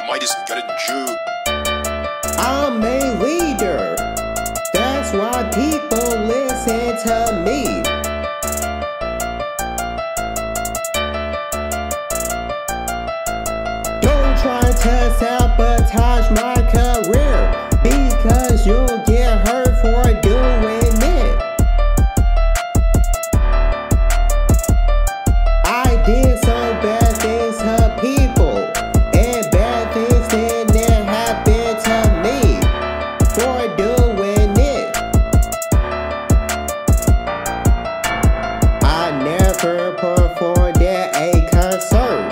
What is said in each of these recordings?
might just get a juke. I'm a leader. That's why people listen to me. Don't try to sabotage my career, because you'll get hurt for doing it. I did some bad things to people, and bad things didn't happen to me for doing it. I never performed at a concert.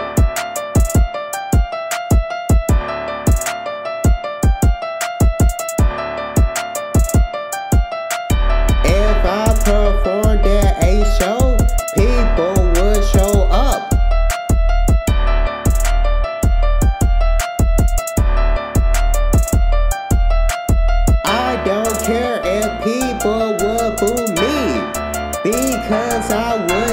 If I performed at a show, people would show up. I don't care if people would boo me, because I would